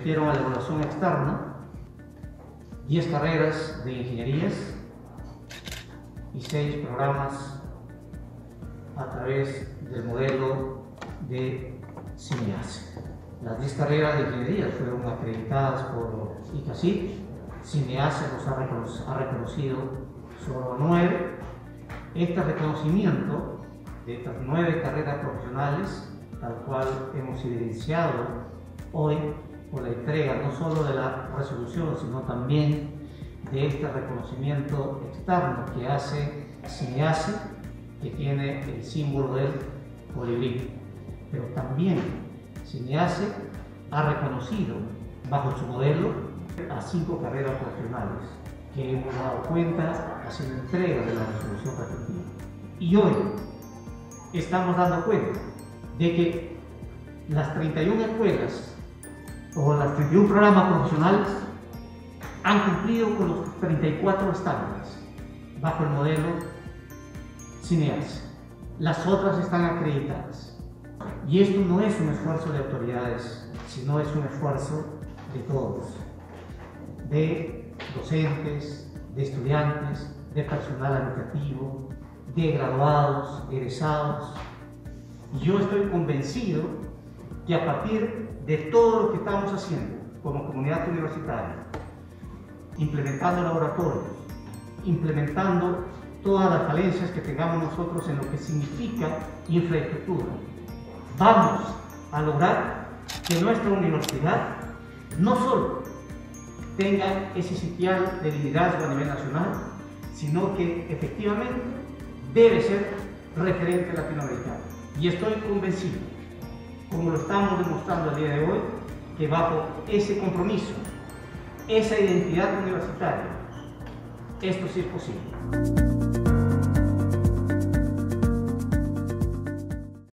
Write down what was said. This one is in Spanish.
invirtieron a la evaluación externa, 10 carreras de ingenierías y 6 programas a través del modelo de CINEACE. Las 10 carreras de ingeniería fueron acreditadas por ICACIT. CINEACE los ha reconocido solo 9. Este reconocimiento de estas 9 carreras profesionales, tal cual hemos evidenciado hoy por la entrega no solo de la resolución, sino también de este reconocimiento externo que hace CINEACE, que tiene el símbolo del colibrí. Pero también CINEACE ha reconocido bajo su modelo a 5 carreras profesionales que hemos dado cuenta haciendo entrega de la resolución respectiva. Y hoy estamos dando cuenta de que las 31 escuelas o las 31 programas profesionales han cumplido con los 34 estándares bajo el modelo CINEACE. Las otras están acreditadas. Y esto no es un esfuerzo de autoridades, sino es un esfuerzo de todos, de docentes, de estudiantes, de personal administrativo, de graduados, egresados. Y yo estoy convencido que a partir de todo lo que estamos haciendo como comunidad universitaria, implementando laboratorios, implementando todas las falencias que tengamos nosotros en lo que significa infraestructura, vamos a lograr que nuestra universidad no solo tenga ese sitial de liderazgo a nivel nacional, sino que efectivamente debe ser referente latinoamericano. Y estoy convencido, como lo estamos demostrando el día de hoy, que bajo ese compromiso, esa identidad universitaria, esto sí es posible.